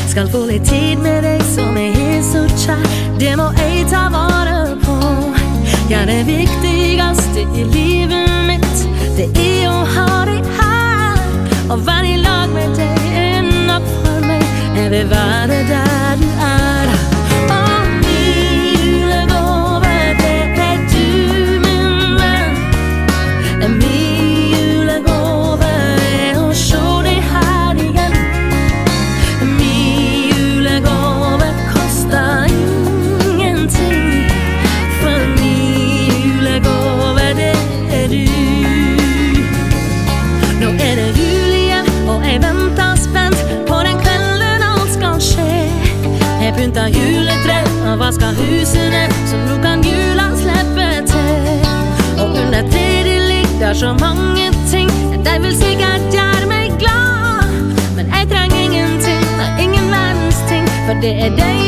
Skal få litt tid med deg som er så kjær. Det må jeg ta vare på. Ja, det viktigste i livet mitt, det er å ha deg her. Og være i lag med deg er nok for meg. Jeg vil være der du er. Og min julegave, det er du, min venn. Min julegave er å se deg her igjen. Min julegave koster ingenting, for min julegave, det er du. Nå er det jul igjen, og jeg venter spent på den kvelden alt skal skje. Jeg pynter juletre og vasker husene, så nå kan jula slippe til. Og under treet ligger så mange ting, de vil sikkert gjøre meg glad. Men jeg trenger ingenting, det er ingen verdens ting, for det er deg